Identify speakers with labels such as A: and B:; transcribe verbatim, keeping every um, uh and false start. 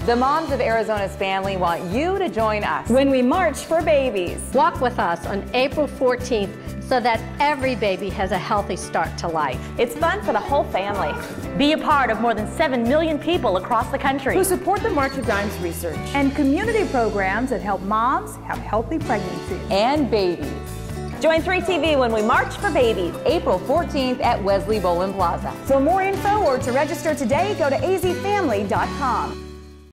A: The moms of Arizona's family want you to join us
B: when we march for babies.
C: Walk with us on April fourteenth so that every baby has a healthy start to life.
D: It's fun for the whole family. Be a part of more than seven million people across the country
B: who support the March of Dimes research and community programs that help moms have healthy pregnancies
A: and babies.
D: Join three T V when we march for babies,
A: April fourteenth at Wesley Bolin Plaza.
B: For more info or to register today, go to a z family dot com.